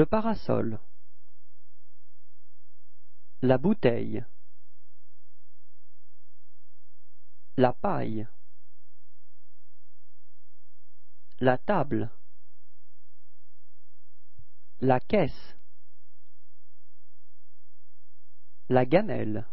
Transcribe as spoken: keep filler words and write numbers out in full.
Le parasol. La bouteille. La paille. La table. La caisse. La gamelle.